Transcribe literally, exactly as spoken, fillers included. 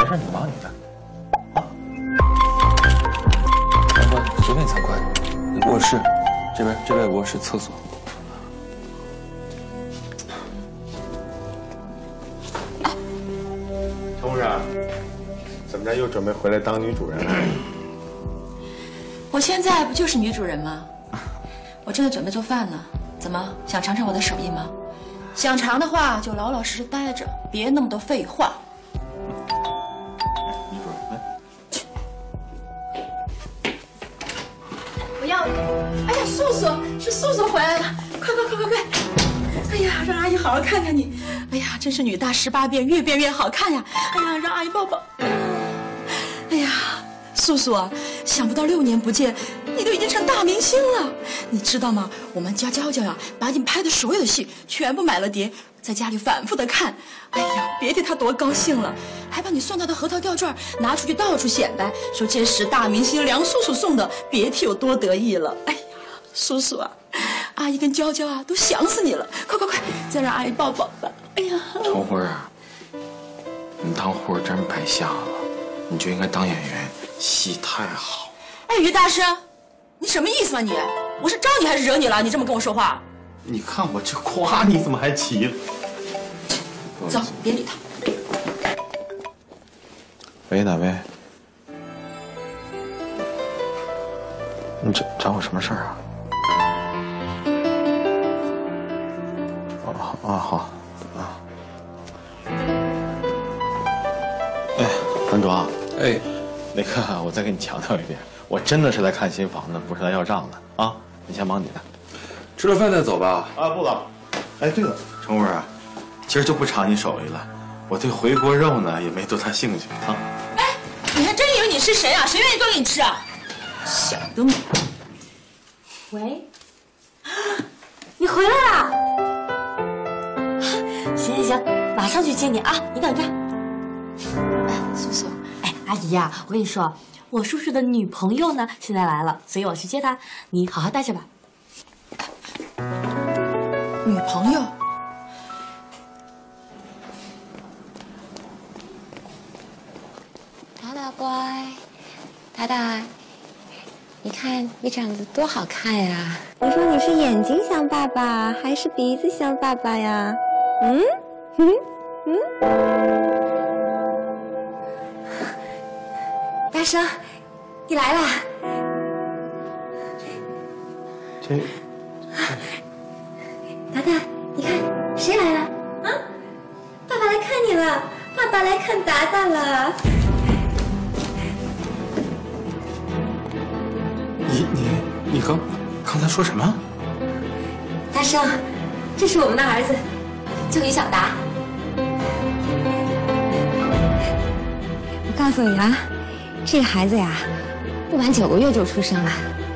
事你忙你的，啊。参观随便参观，卧室，这边这边卧室厕所。 陈护士，怎么着又准备回来当女主人了？ 我现在不就是女主人吗？我正在准备做饭呢，怎么想尝尝我的手艺吗？想尝的话就老老实实待着，别那么多废话。 女主人，来。 我要你！哎呀，素素，是素素回来了，快快快快快！哎呀，让阿姨好好看看你。哎呀，真是女大十八变，越变越好看呀！哎呀，让阿姨抱抱。哎呀，素素啊，想不到六年不见，你都已经成大明星了。你知道吗？我们家娇娇呀，把你拍的所有的戏全部买了碟，在家里反复的看。哎呀，别提她多高兴了，还把你送她的核桃吊坠拿出去到处显摆，说这是大明星梁素素送的，别提有多得意了。哎呀，素素啊，阿姨跟娇娇啊都想死你了，快快快，再让阿姨抱抱吧。哎呀， 陈辉啊，你当护士真白瞎了，你就应该当演员，戏太好。 哎，于大师，你什么意思啊你？我是招你还是惹你了？你这么跟我说话？ 你看我这夸你，怎么还急了？ 走，别理他。 喂，哪位？你找找我什么事儿啊？哦啊好啊。哎，团主，哎，那个我再给你强调一遍，我真的是来看新房的，不是来要账的啊！你先忙你的， 吃了饭再走吧。 啊，不了。哎，对了， 陈武啊，今儿就不尝你手艺了，我对回锅肉呢也没多大兴趣啊。 哎，你还真以为你是谁啊？谁愿意端给你吃啊？小的美。 喂，你回来啦？行行行，马上去接你啊！你等着。哎，素素，哎，阿姨呀、啊，我跟你说，我叔叔的女朋友呢，现在来了，所以我去接她，你好好待着吧。 女朋友？ 达达乖，达达，你看你长得多好看呀！你说你是眼睛像爸爸，还是鼻子像爸爸呀？嗯，嗯嗯。大生，你来啦！ 这， 达达，你看谁来了？啊，爸爸来看你了，爸爸来看达达了。 你你你刚刚才说什么？ 大生，这是我们的儿子，叫于小达。我告诉你啊，这孩子呀，不满九个月就出生了。